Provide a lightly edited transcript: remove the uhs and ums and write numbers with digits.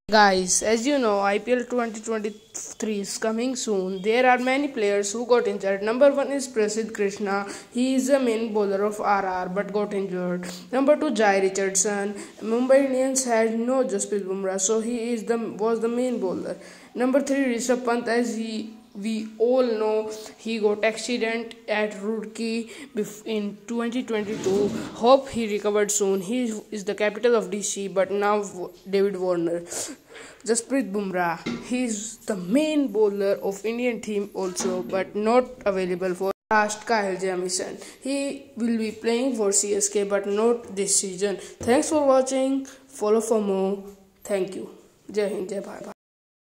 Guys, as you know, IPL 2023 is coming soon. There are many players who got injured. Number 1 is Prasidh Krishna. He is the main bowler of RR but got injured. Number 2, Jai Richardson. Mumbai Indians had no Jasprit Bumrah, so he was the main bowler. Number 3, Rishabh Pant, as we all know, he got accident at Roorkee in 2022. Hope he recovered soon. He is the capital of DC, but now David Warner. Jasprit Bumrah, he is the main bowler of Indian team also, but not available for last Kyle Jamieson. He will be playing for CSK, but not this season. Thanks for watching. Follow for more. Thank you. Jai Hind, Jai Bharat.